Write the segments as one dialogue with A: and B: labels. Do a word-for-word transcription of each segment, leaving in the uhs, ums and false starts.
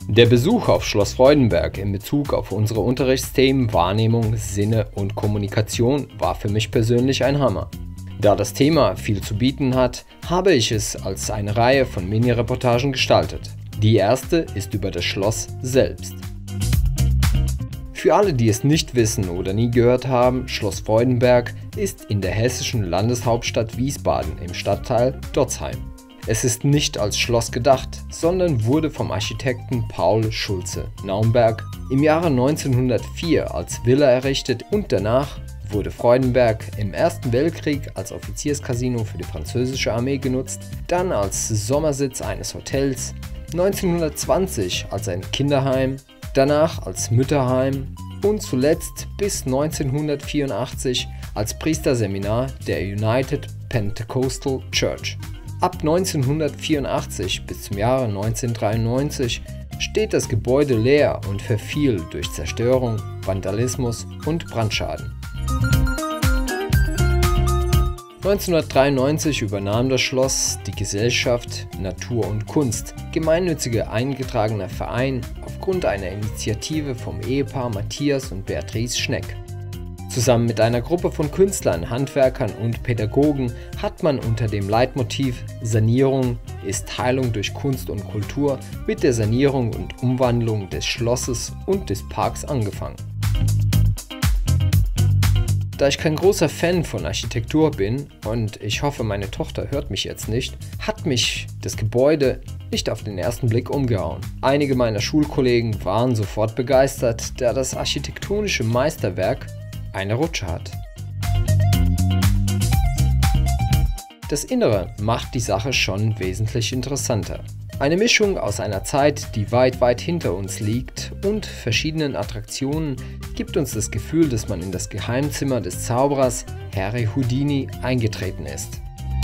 A: Der Besuch auf Schloss Freudenberg in Bezug auf unsere Unterrichtsthemen Wahrnehmung, Sinne und Kommunikation war für mich persönlich ein Hammer. Da das Thema viel zu bieten hat, habe ich es als eine Reihe von Mini-Reportagen gestaltet. Die erste ist über das Schloss selbst. Für alle, die es nicht wissen oder nie gehört haben, Schloss Freudenberg ist in der hessischen Landeshauptstadt Wiesbaden im Stadtteil Dotzheim. Es ist nicht als Schloss gedacht, sondern wurde vom Architekten Paul Schulze-Naumberg im Jahre neunzehnhundertvier als Villa errichtet und danach wurde Freudenberg im Ersten Weltkrieg als Offizierscasino für die französische Armee genutzt, dann als Sommersitz eines Hotels, neunzehnhundertzwanzig als ein Kinderheim, danach als Mütterheim und zuletzt bis neunzehnhundertvierundachtzig als Priesterseminar der United Pentecostal Church. Ab neunzehnhundertvierundachtzig bis zum Jahre neunzehnhundertdreiundneunzig steht das Gebäude leer und verfiel durch Zerstörung, Vandalismus und Brandschaden. neunzehnhundertdreiundneunzig übernahm das Schloss die Gesellschaft Natur und Kunst, gemeinnütziger eingetragener Verein, aufgrund einer Initiative vom Ehepaar Matthias und Beatrice Schneck. Zusammen mit einer Gruppe von Künstlern, Handwerkern und Pädagogen hat man unter dem Leitmotiv Sanierung ist Heilung durch Kunst und Kultur mit der Sanierung und Umwandlung des Schlosses und des Parks angefangen. Da ich kein großer Fan von Architektur bin und ich hoffe, meine Tochter hört mich jetzt nicht, hat mich das Gebäude nicht auf den ersten Blick umgehauen. Einige meiner Schulkollegen waren sofort begeistert, da das architektonische Meisterwerk eine Rutsche hat. Das Innere macht die Sache schon wesentlich interessanter. Eine Mischung aus einer Zeit, die weit, weit hinter uns liegt und verschiedenen Attraktionen gibt uns das Gefühl, dass man in das Geheimzimmer des Zauberers Harry Houdini eingetreten ist.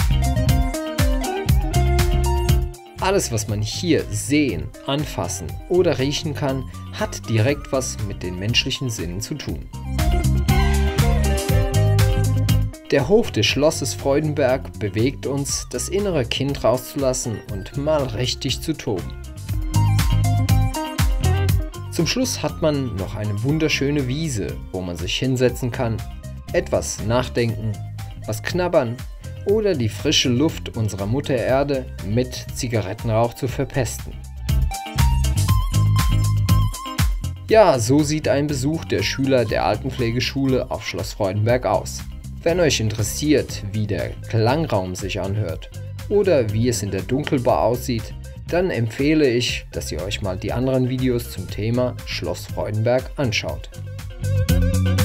A: Alles, was man hier sehen, anfassen oder riechen kann, hat direkt was mit den menschlichen Sinnen zu tun. Der Hof des Schlosses Freudenberg bewegt uns, das innere Kind rauszulassen und mal richtig zu toben. Zum Schluss hat man noch eine wunderschöne Wiese, wo man sich hinsetzen kann, etwas nachdenken, was knabbern oder die frische Luft unserer Mutter Erde mit Zigarettenrauch zu verpesten. Ja, so sieht ein Besuch der Schüler der Altenpflegeschule auf Schloss Freudenberg aus. Wenn euch interessiert, wie der Klangraum sich anhört oder wie es in der Dunkelbar aussieht, dann empfehle ich, dass ihr euch mal die anderen Videos zum Thema Schloss Freudenberg anschaut.